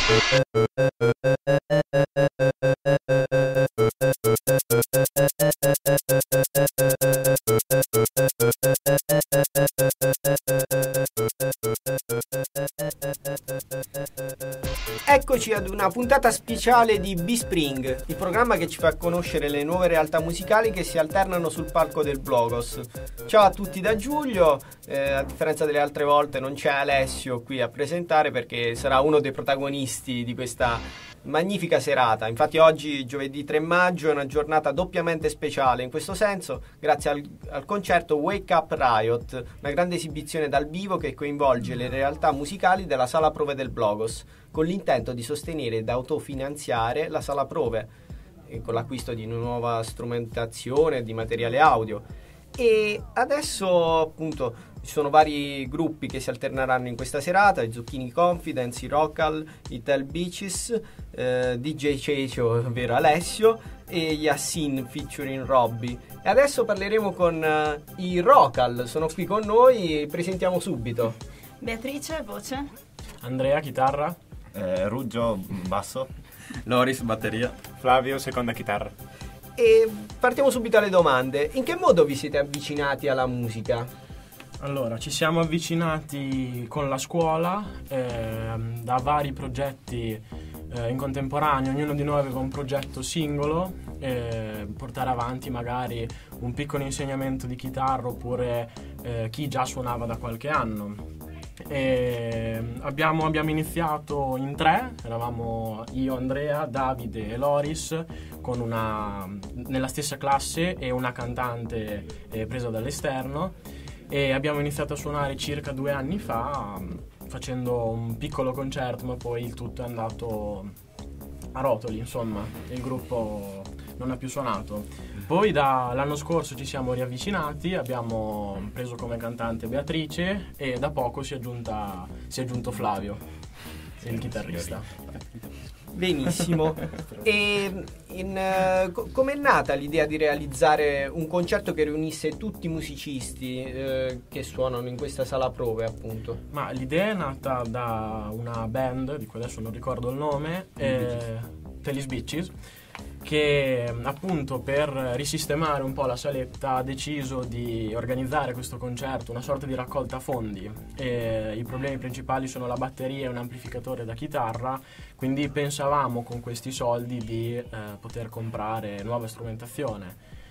Eccoci ad una puntata speciale di B-Spring, il programma che ci fa conoscere le nuove realtà musicali che si alternano sul palco del Blogos. Ciao a tutti da Giulio, a differenza delle altre volte non c'è Alessio qui a presentare perché sarà uno dei protagonisti di questa magnifica serata. Infatti oggi, giovedì 3 maggio, è una giornata doppiamente speciale in questo senso, grazie al concerto Wake Up Riot, una grande esibizione dal vivo che coinvolge le realtà musicali della sala prove del Blogos, con l'intento di sostenere ed autofinanziare la sala prove, con l'acquisto di nuova strumentazione e di materiale audio. E adesso appunto ci sono vari gruppi che si alterneranno in questa serata: i Zucchini Confidence, i Rocal, i Tell Beaches, DJ Cecio, ovvero Alessio, e gli Assin featuring Robby. E adesso parleremo con i Rocal, sono qui con noi, presentiamo subito. Beatrice, voce. Andrea, chitarra. Ruggio, basso. Loris, batteria. Flavio, seconda chitarra. E partiamo subito alle domande. In che modo vi siete avvicinati alla musica? Allora, ci siamo avvicinati con la scuola, da vari progetti in contemporanea. Ognuno di noi aveva un progetto singolo, portare avanti magari un piccolo insegnamento di chitarra oppure chi già suonava da qualche anno. Abbiamo iniziato in 3, eravamo io, Andrea, Davide e Loris, nella stessa classe e una cantante presa dall'esterno, e abbiamo iniziato a suonare circa 2 anni fa facendo un piccolo concerto, ma poi il tutto è andato a rotoli, insomma, il gruppo non ha più suonato. Poi dall'anno scorso ci siamo riavvicinati, abbiamo preso come cantante Beatrice e da poco si è aggiunto Flavio, il chitarrista. Benissimo. E com'è nata l'idea di realizzare un concerto che riunisse tutti i musicisti che suonano in questa sala prove, appunto? Ma l'idea è nata da una band, di cui adesso non ricordo il nome, Tellis Beaches, che appunto per risistemare un po' la saletta ha deciso di organizzare questo concerto, una sorta di raccolta fondi. I problemi principali sono la batteria e un amplificatore da chitarra, quindi pensavamo con questi soldi di poter comprare nuova strumentazione.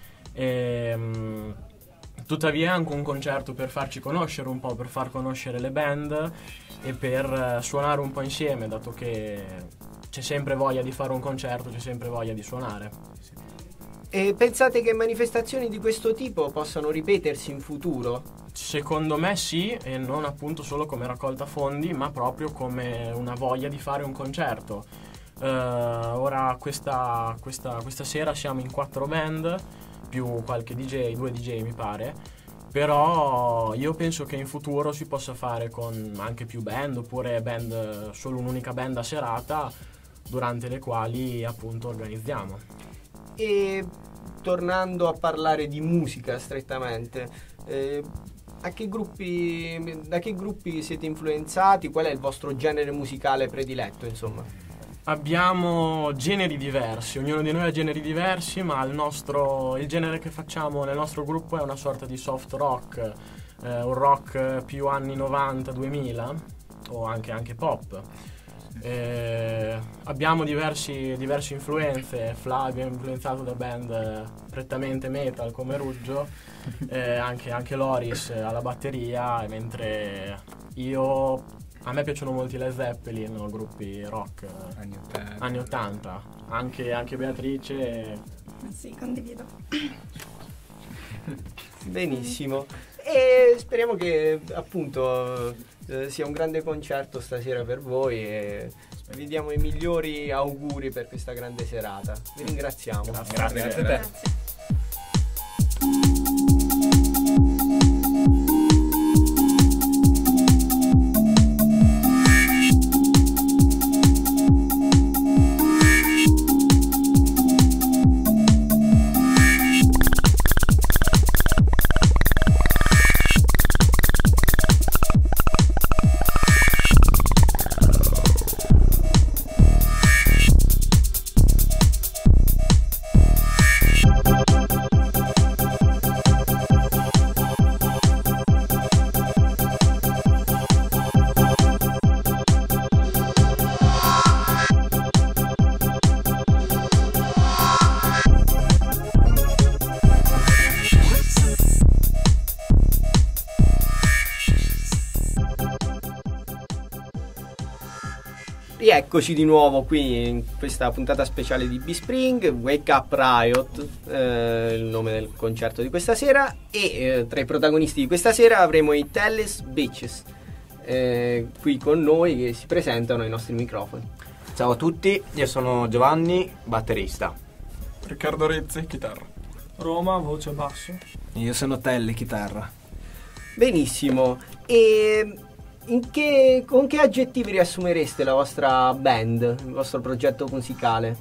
Tuttavia è anche un concerto per farci conoscere un po', per far conoscere le band e per suonare un po' insieme, dato che c'è sempre voglia di fare un concerto, c'è sempre voglia di suonare. E pensate che manifestazioni di questo tipo possano ripetersi in futuro? Secondo me sì, e non appunto solo come raccolta fondi, ma proprio come una voglia di fare un concerto. Ora questa sera siamo in 4 band, più qualche DJ, 2 DJ mi pare, però io penso che in futuro si possa fare con anche più band, oppure solo un'unica band a serata, durante le quali appunto organizziamo. E tornando a parlare di musica strettamente, da che gruppi siete influenzati? Qual è il vostro genere musicale prediletto, insomma? Abbiamo generi diversi, ognuno di noi ha generi diversi, ma il genere che facciamo nel nostro gruppo è una sorta di soft rock, un rock più anni 90-2000 o anche pop. Abbiamo diverse influenze. Flavio è influenzato da band prettamente metal come Ruggio, anche Loris alla batteria, mentre a me piacciono molto i Led Zeppelin, no? Gruppi rock anni 80. Anche Beatrice. Sì, condivido. Benissimo. E speriamo che appunto sia un grande concerto stasera per voi e vi diamo i migliori auguri per questa grande serata. Vi ringraziamo. Grazie a te. Grazie. Rieccoci di nuovo qui in questa puntata speciale di B-Spring, Wake Up Riot, il nome del concerto di questa sera, e tra i protagonisti di questa sera avremo i Telles Bitches, qui con noi che si presentano ai nostri microfoni. Ciao a tutti, io sono Giovanni, batterista. Riccardo Rezzi, chitarra. Roma, voce basso. Io sono Telle, chitarra. Benissimo, e con che aggettivi riassumereste la vostra band, il vostro progetto musicale?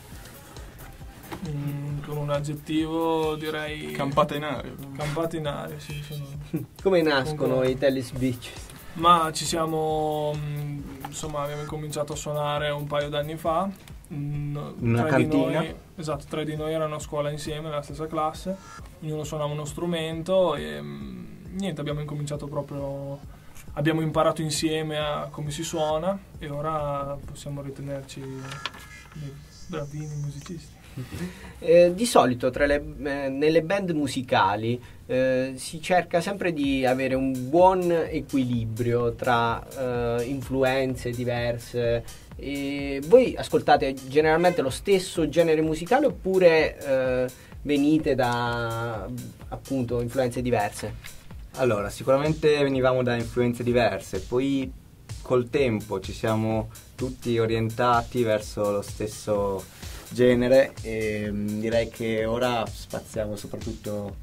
Con un aggettivo direi... Campate in aria. Campate in aria, sì. Come nascono i Telles Bitches? Ma ci siamo... insomma, abbiamo incominciato a suonare un paio d'anni fa. Una cantina. Esatto, 3 di noi erano a scuola insieme, nella stessa classe. Ognuno suonava uno strumento e niente, abbiamo incominciato proprio... Abbiamo imparato insieme a come si suona e ora possiamo ritenerci dei bravini musicisti. Di solito nelle band musicali si cerca sempre di avere un buon equilibrio tra influenze diverse. E voi ascoltate generalmente lo stesso genere musicale oppure venite da appunto influenze diverse? Allora, sicuramente venivamo da influenze diverse, poi col tempo ci siamo tutti orientati verso lo stesso genere e direi che ora spaziamo soprattutto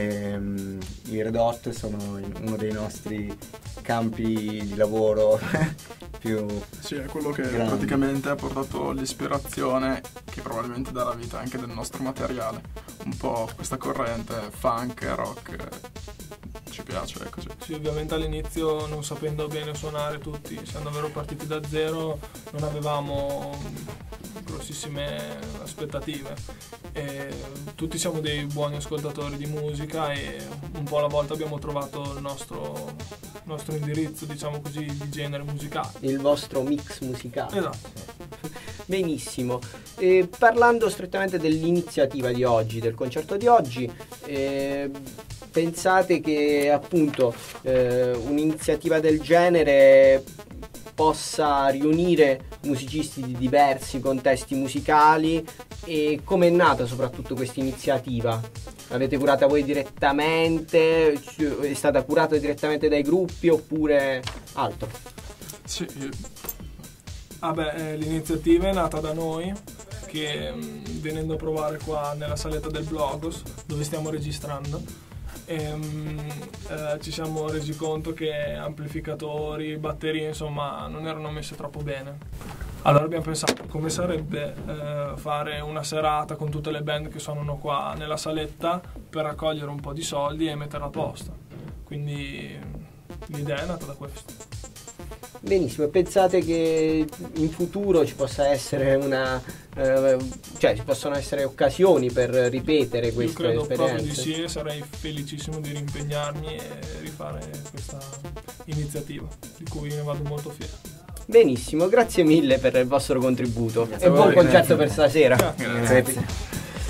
i Red Hot sono uno dei nostri campi di lavoro più sì, è quello che grandi. Praticamente ha portato l'ispirazione che probabilmente dà la vita anche del nostro materiale, un po' questa corrente funk, rock, ci piace, è così. Sì, ovviamente all'inizio non sapendo bene suonare tutti, essendo davvero partiti da zero, non avevamo grossissime aspettative e tutti siamo dei buoni ascoltatori di musica e un po' alla volta abbiamo trovato il nostro indirizzo, diciamo così, di genere musicale. Il vostro mix musicale. Esatto. Benissimo. Parlando strettamente dell'iniziativa di oggi, del concerto di oggi, pensate che appunto un'iniziativa del genere possa riunire musicisti di diversi contesti musicali e come è nata soprattutto questa iniziativa? L'avete curata voi direttamente? È stata curata direttamente dai gruppi oppure altro? Sì. L'iniziativa è nata da noi che venendo a provare qua nella saletta del Blogos dove stiamo registrando ci siamo resi conto che amplificatori, batterie insomma non erano messe troppo bene. Allora abbiamo pensato come sarebbe fare una serata con tutte le band che suonano qua nella saletta per raccogliere un po' di soldi e metterla a posto. Quindi l'idea è nata da questo. Benissimo, e pensate che in futuro ci possa essere ci possono essere occasioni per ripetere queste esperienze? Io credo proprio di esperienze? sì e sarei felicissimo di riimpegnarmi e rifare questa iniziativa di cui ne vado molto fiero. Benissimo, grazie mille per il vostro contributo Grazie e buon a voi. concerto per stasera. Grazie.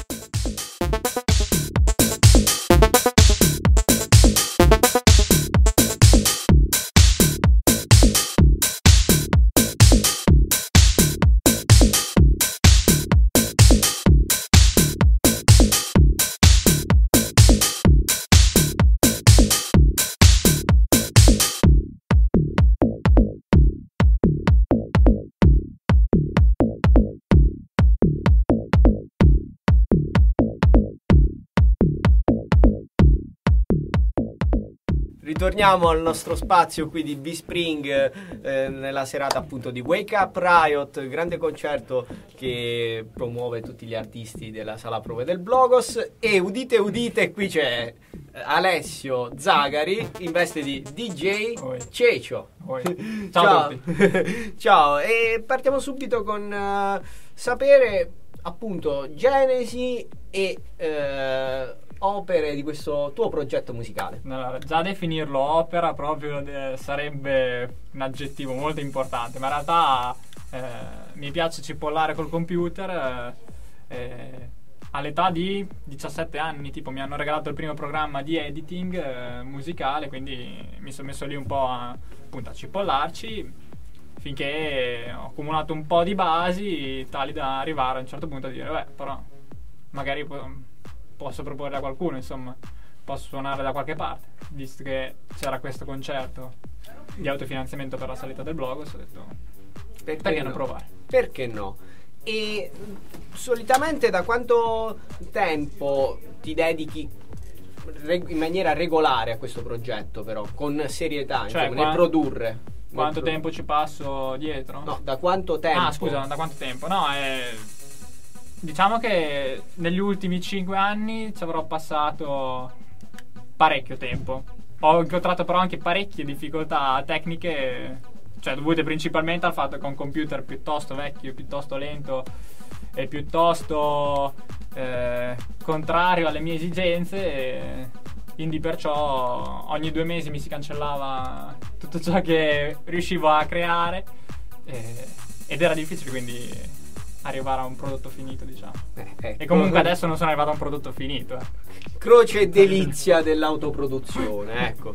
Ritorniamo al nostro spazio qui di B-Spring nella serata appunto di Wake Up Riot, grande concerto che promuove tutti gli artisti della sala prove del Blogos. E udite udite, qui c'è Alessio Zagari in veste di DJ Oi. Cecio. Oi. Ciao a tutti. Ciao, e partiamo subito con sapere appunto genesi e opere di questo tuo progetto musicale. Allora, già definirlo opera proprio sarebbe un aggettivo molto importante, ma in realtà mi piace cipollare col computer. All'età di 17 anni tipo mi hanno regalato il primo programma di editing musicale, quindi mi sono messo lì un po' appunto a cipollarci finché ho accumulato un po' di basi tali da arrivare a un certo punto a dire beh, però magari posso proporre a qualcuno, insomma, posso suonare da qualche parte, visto che c'era questo concerto di autofinanziamento per la salita del Blogos, ho detto perché non provare? Perché no? E solitamente da quanto tempo ti dedichi in maniera regolare a questo progetto, però con serietà, Cioè, insomma, nel produrre? Quanto tempo ci passo dietro? No, da quanto tempo? Ah, scusa, da quanto tempo? No, diciamo che negli ultimi 5 anni ci avrò passato parecchio tempo. Ho incontrato però anche parecchie difficoltà tecniche, cioè dovute principalmente al fatto che ho un computer piuttosto vecchio, piuttosto lento e piuttosto contrario alle mie esigenze, e quindi perciò ogni 2 mesi mi si cancellava tutto ciò che riuscivo a creare, ed era difficile quindi arrivare a un prodotto finito, diciamo. E comunque adesso non sono arrivato a un prodotto finito. Croce e delizia dell'autoproduzione, ecco.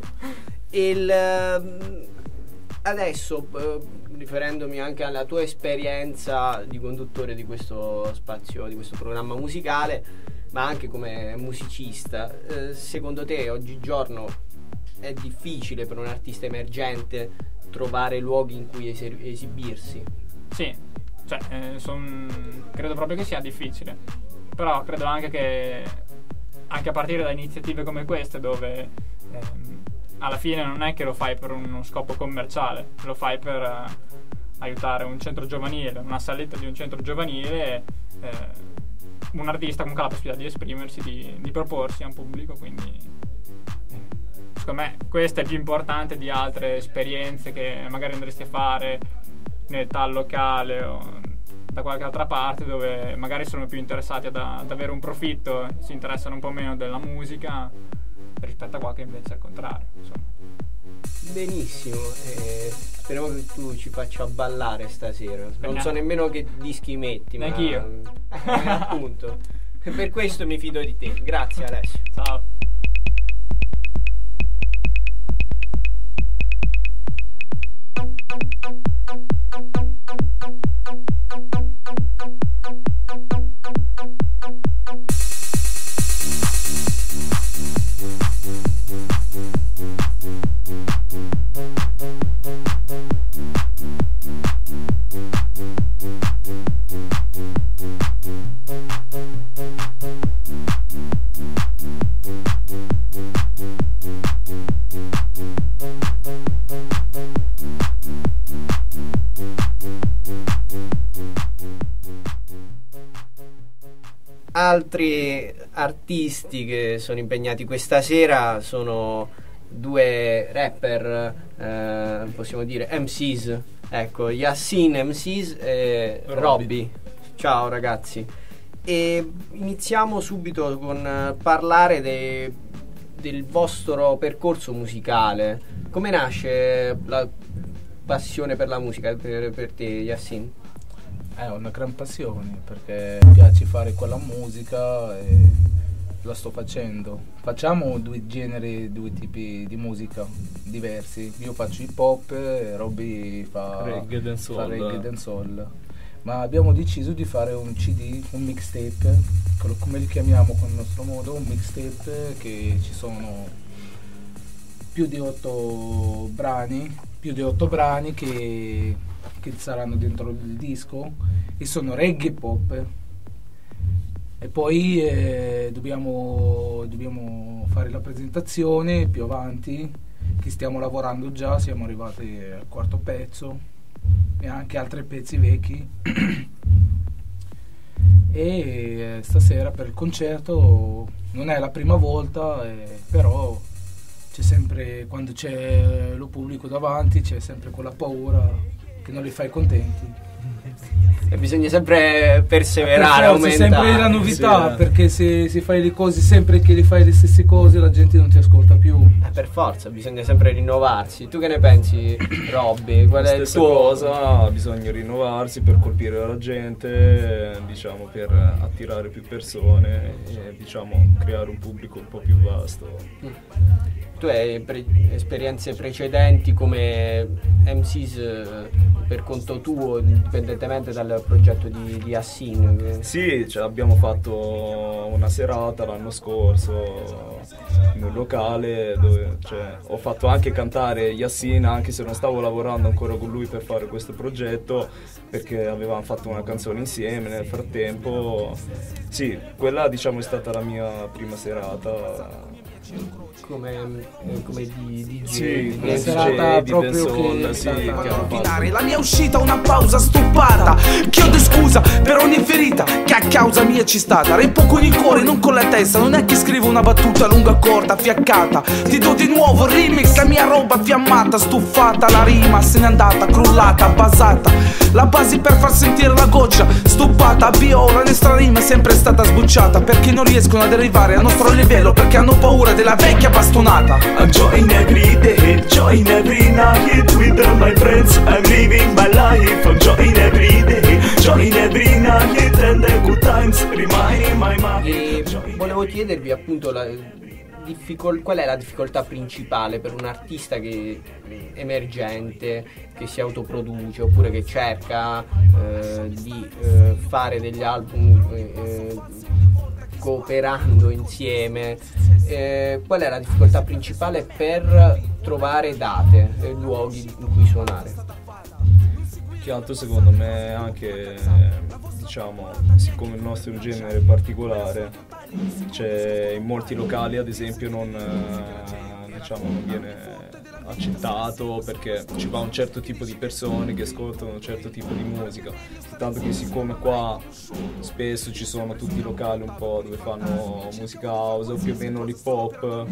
Adesso, riferendomi anche alla tua esperienza di conduttore di questo spazio, di questo programma musicale, ma anche come musicista, secondo te oggigiorno è difficile per un artista emergente trovare luoghi in cui esibirsi? Sì, cioè credo proprio che sia difficile, però credo anche che anche a partire da iniziative come queste, dove alla fine non è che lo fai per uno scopo commerciale, lo fai per aiutare un centro giovanile, una saletta di un centro giovanile, un artista comunque ha la possibilità di esprimersi, di proporsi a un pubblico, quindi secondo me questo è più importante di altre esperienze che magari andresti a fare nel tal locale o da qualche altra parte, dove magari sono più interessati ad avere un profitto, si interessano un po' meno della musica rispetto a qua che invece è al contrario, insomma. Benissimo, speriamo che tu ci faccia ballare stasera. Non so nemmeno che dischi metti, ma neanch'io. Appunto, per questo mi fido di te. Grazie Alessio. Ciao. Altri artisti che sono impegnati questa sera sono 2 rapper, possiamo dire MCs, ecco, Yassin MCs e Robby. Ciao ragazzi, e iniziamo subito con parlare del vostro percorso musicale. Come nasce la passione per la musica per te, Yassin? È una gran passione, perché mi piace fare quella musica e la sto facendo. Facciamo 2 generi, 2 tipi di musica diversi. Io faccio hip hop e Robby fa reggae dancehall. Ma abbiamo deciso di fare un CD, un mixtape, come li chiamiamo con il nostro modo, un mixtape che ci sono più di 8 brani che saranno dentro il disco, e sono reggae pop. E poi dobbiamo fare la presentazione più avanti, che stiamo lavorando già, siamo arrivati al 4º pezzo e anche altri pezzi vecchi. E stasera per il concerto non è la prima volta, però c'è sempre, quando c'è lo pubblico davanti, c'è sempre quella paura che non li fai contenti. E bisogna sempre perseverare, aumentare. C'è sempre la novità, sì, perché se fai le cose sempre che li fai le stesse cose, la gente non ti ascolta più. Per forza, bisogna sempre rinnovarsi. Tu che ne pensi, Robby? Qual è il tuo... cosa, bisogna rinnovarsi per colpire la gente, diciamo, per attirare più persone e, diciamo, creare un pubblico un po' più vasto. tu hai esperienze precedenti come MCs per conto tuo, indipendentemente dal progetto di Yassin? Sì, abbiamo fatto una serata l'anno scorso in un locale dove ho fatto anche cantare Yassin, anche se non stavo lavorando ancora con lui per fare questo progetto, perché avevamo fatto una canzone insieme nel frattempo. Sì, quella diciamo è stata la mia prima serata come DJ. Sì, una serata di proprio dancehall, che sì, è che stata- hanno fatto. La mia uscita una pausa stupata. Chiedo scusa per ogni ferita che a causa mia ci stata. Rappo con il cuore, non con la testa. Non è che scrivo una battuta lunga corta, fiaccata. Ti do di nuovo il remix, la mia roba fiammata, stufata. La rima se n'è andata, crollata, basata. La base per far sentire la goccia, stupata. Bio, la nostra rima è sempre stata sbucciata. Perché non riescono ad arrivare al nostro livello, perché hanno paura della vecchia bastonata. I'm join every day, join every night with all my friends. I'm living my life. I'm join every day, join every night and the good times remain in my mind. E volevo chiedervi appunto qual è la difficoltà principale per un artista che emergente, che si autoproduce oppure che cerca di fare degli album cooperando insieme. Qual è la difficoltà principale per trovare date e luoghi in cui suonare? Che altro secondo me anche, diciamo, siccome il nostro è un genere particolare, in molti locali ad esempio non viene accettato perché ci va un certo tipo di persone che ascoltano un certo tipo di musica, tanto che siccome qua spesso ci sono tutti i locali un po' dove fanno musica house o più o meno l'hip hop,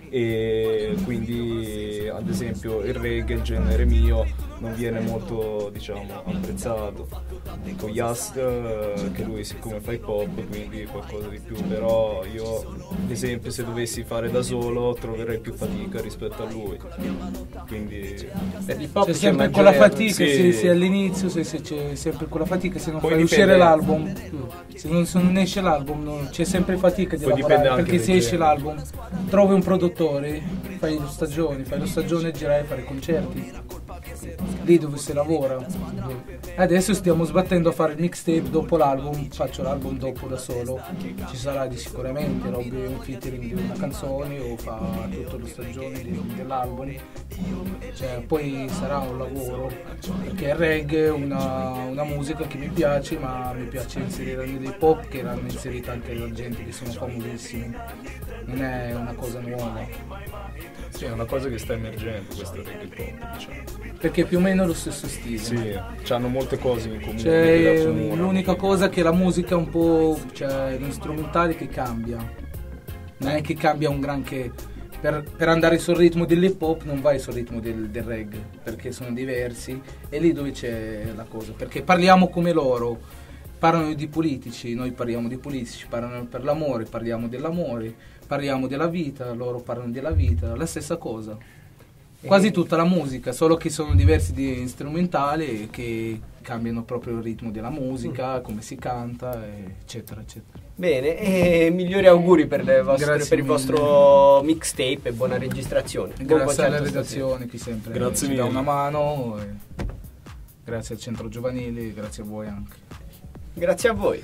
e quindi ad esempio il reggae, il genere mio, non viene molto, diciamo, apprezzato. Con Yas che lui siccome fa hip hop, quindi qualcosa di più, però io ad esempio se dovessi fare da solo troverei più fatica rispetto a lui, quindi per l'hip hop c'è sempre quella fatica, sì. se all'inizio c'è sempre quella fatica se non Poi fai dipende. uscire l'album, se non esce l'album c'è sempre fatica di Poi dipende lavorare, anche perché se dal esce genere. l'album trovi un produttore, fai lo stagione e girai a fare concerti, lì dove si lavora. Adesso stiamo sbattendo a fare il mixtape dopo l'album, faccio l'album dopo da solo, ci sarà di sicuramente un featuring di una canzone o fa tutta la stagione dell'album, poi sarà un lavoro, perché il reggae è una musica che mi piace, ma mi piace inserire nell'hip hop, che l'hanno inserita anche da gente che sono famosissimi, non è una cosa nuova. Sì, è una cosa che sta emergendo questo reggae pop, diciamo. Perché è più o meno lo stesso stile. Sì, hanno molte cose in comune. C'è l'unica cosa che la musica è un po', gli strumentali che cambia. Non è che cambia un granché. Per andare sul ritmo dell'hip hop non vai sul ritmo del reggae, perché sono diversi. È lì dove c'è la cosa. Perché parliamo come loro. Parlano di politici, noi parliamo di politici, parlano per l'amore, parliamo dell'amore, parliamo della vita, loro parlano della vita, la stessa cosa. Quasi tutta la musica, solo che sono diversi di strumentali che cambiano proprio il ritmo della musica, come si canta, eccetera, eccetera. Bene, e migliori auguri per il vostro mixtape e buona registrazione. Buon Grazie alla concerto redazione che sempre Grazie ci dà mille. una mano, grazie al centro giovanile, grazie a voi anche. Grazie a voi.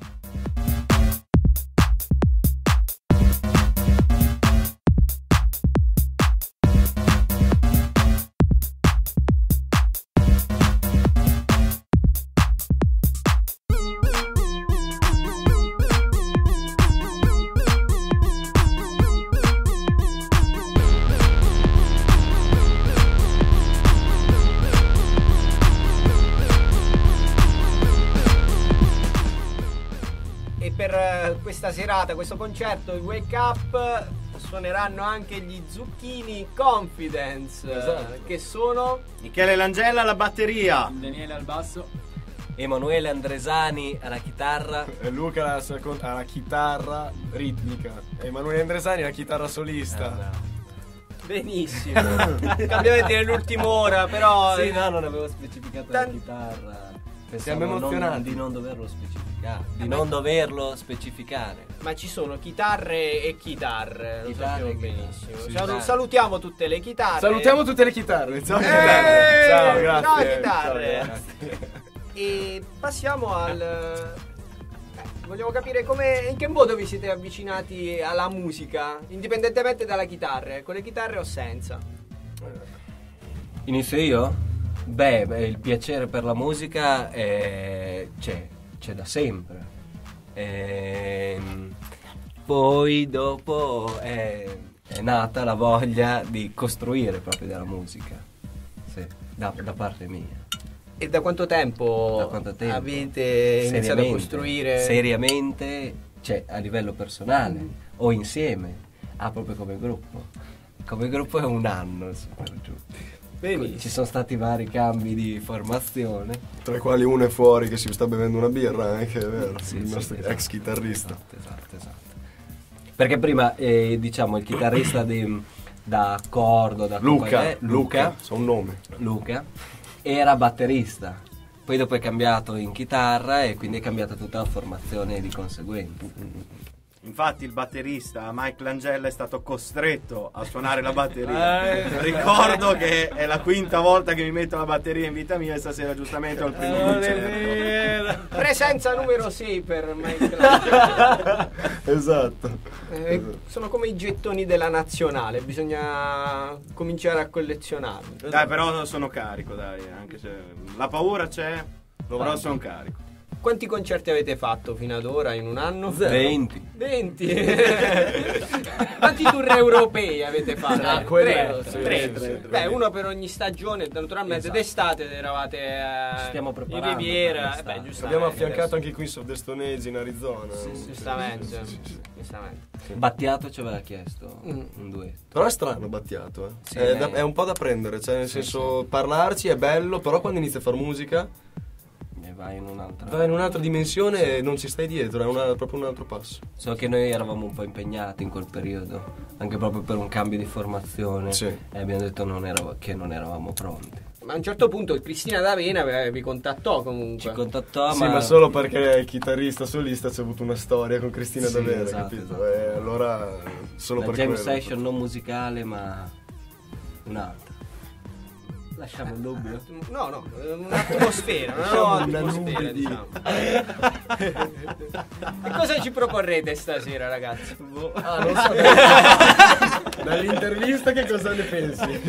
Questa serata, questo concerto di Wake Up suoneranno anche gli Zucchini Confidence, esatto. Che sono Michele Langella alla batteria, Daniele al basso, Emanuele Andresani alla chitarra, Luca alla chitarra ritmica, Emanuele Andresani alla chitarra solista. Benissimo. Cambiamenti nell'ultima ora, però sì, no, non avevo specificato la chitarra. Pensavo di non doverlo specificare. Ma ci sono chitarre e chitarre, lo sappiamo benissimo. Sì, salutiamo tutte le chitarre. Salutiamo tutte le chitarre. Ciao chitarre. Ciao, grazie. Ciao chitarre. Ciao, grazie. E passiamo al... vogliamo capire in che modo vi siete avvicinati alla musica, indipendentemente dalla chitarra, con le chitarre o senza. Inizio io? Beh, il piacere per la musica c'è da sempre. Poi dopo è nata la voglia di costruire proprio della musica, sì, da parte mia. E da quanto tempo avete iniziato a costruire? Seriamente, cioè a livello personale o insieme, proprio come gruppo. Come gruppo è un anno, per giù. Ci sono stati vari cambi di formazione, tra i quali uno è fuori che si sta bevendo una birra, anche è vero, sì, il nostro ex chitarrista. Esatto. Perché prima diciamo il chitarrista da Cordo, da Luca, so un nome. Luca era batterista, poi dopo è cambiato in chitarra e quindi è cambiata tutta la formazione di conseguenza. Infatti il batterista Mike Langella è stato costretto a suonare la batteria. Ricordo che è la quinta volta che mi metto la batteria in vita mia e stasera giustamente ho il primo concerto. Presenza numero 6 per Mike Langella. Esatto. Sono come i gettoni della nazionale, bisogna cominciare a collezionarli. Dai, però sono carico, dai, anche se la paura c'è, però sono carico. Quanti concerti avete fatto fino ad ora in un anno? 20. Quanti tour europei avete fatto? Tre. Beh, uno per ogni stagione. Naturalmente d'estate eravate stiamo in Riviera. Abbiamo affiancato anche i Queens of the Stone Age in Arizona. Giustamente. Battiato ci aveva chiesto un duetto. Però è strano Battiato, Sì, è un po' da prendere, cioè nel senso parlarci è bello, però quando inizi a fare musica vai in un'altra dimensione e non ci stai dietro, è proprio un altro passo. So che noi eravamo un po' impegnati in quel periodo, anche proprio per un cambio di formazione, sì. E abbiamo detto che non eravamo pronti. Ma a un certo punto Cristina D'Avena vi contattò comunque. Ci contattò, sì, ma solo perché il chitarrista solista c'è avuto una storia con Cristina D'Avena, esatto, capito? E allora solo per jam quello. session non musicale, ma un'altra. Lasciamo il dubbio? No, un'atmosfera, un'atmosfera, diciamo. E cosa ci proporrete stasera, ragazzi? Non so. Dall'intervista che cosa ne pensi?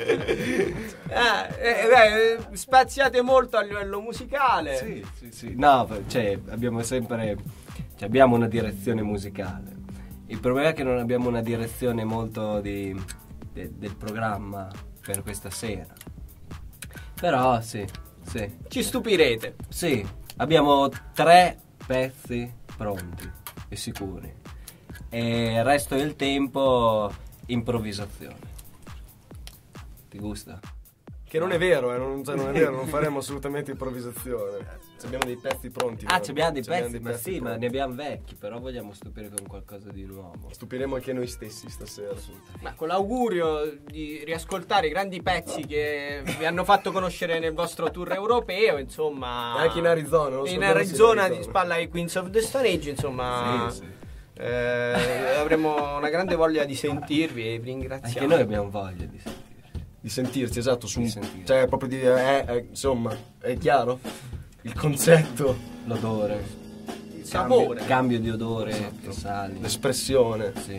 Spaziate molto a livello musicale. Sì. No, cioè abbiamo una direzione musicale. Il problema è che non abbiamo una direzione molto del programma per questa sera. Però sì. Ci stupirete. Sì, abbiamo 3 pezzi pronti e sicuri. E il resto del tempo improvvisazione. Ti gusta? Che non è vero, non è vero, non faremo assolutamente improvvisazione. Abbiamo dei pezzi pronti. Abbiamo dei pezzi, ma sì, ma ne abbiamo vecchi, però vogliamo stupire con qualcosa di nuovo. Stupiremo anche noi stessi stasera. Ma con l'augurio di riascoltare i grandi pezzi che vi hanno fatto conoscere nel vostro tour europeo, insomma. Anche in Arizona. In Arizona di spalla ai Queens of the Stone Age, insomma. Sì. Avremo una grande voglia di sentirvi e vi ringraziamo. Anche noi abbiamo voglia di sentirci, esatto, cioè proprio insomma, è chiaro? Il concetto, l'odore, il sapore, il cambio di odore, esatto. Che sali, l'espressione. Sì.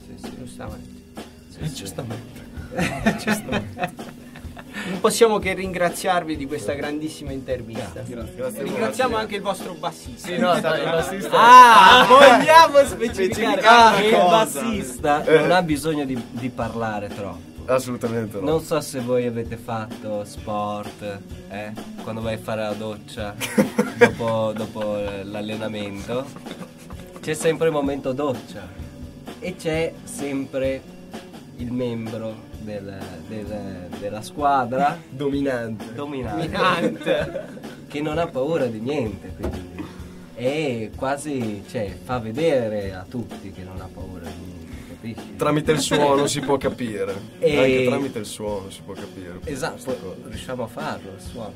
Giustamente. Non possiamo che ringraziarvi di questa grandissima intervista. Grazie. Ringraziamo anche il vostro bassista. Sì, no, il bassista. Vogliamo specificare che il bassista non ha bisogno di parlare troppo. Assolutamente no. Non so se voi avete fatto sport, quando vai a fare la doccia dopo l'allenamento, c'è sempre il momento doccia e c'è sempre il membro della squadra dominante che non ha paura di niente, quindi e quasi fa vedere a tutti che non ha paura di niente. capisci. Tramite il suono si può capire. Anche tramite il suono si può capire. Esatto, riusciamo a farlo il suono.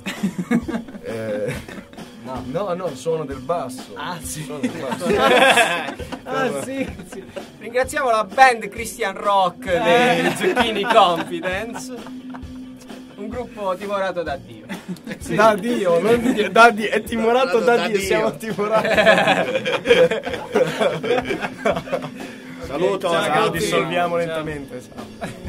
No, il suono del basso. Ah, sì. Il suono del basso. Sì. Ringraziamo la band Christian Rock dei Zucchini Confidence, un gruppo timorato da Dio. Sì. Da Dio, non da Dio, è timorato da Dio, siamo timorati. Saluto, ciao, dissolviamo lentamente. Ciao.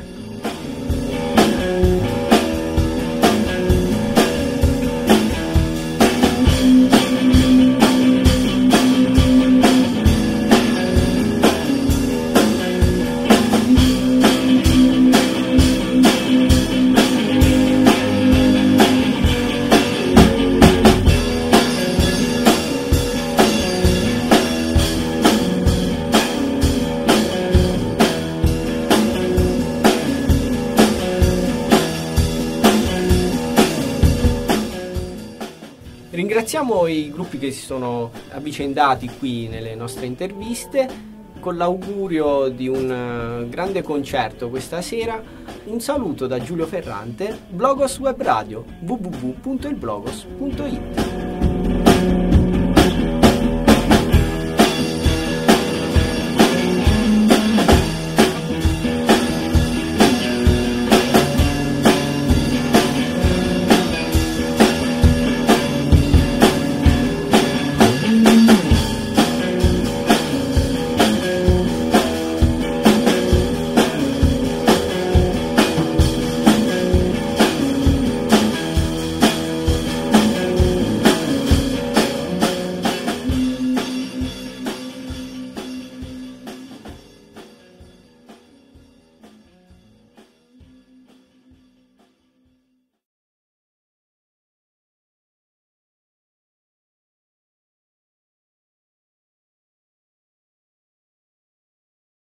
Ringraziamo i gruppi che si sono avvicendati qui nelle nostre interviste, con l'augurio di un grande concerto questa sera. Un saluto da Giulio Ferrante, Blogos Web Radio, www.ilblogos.it.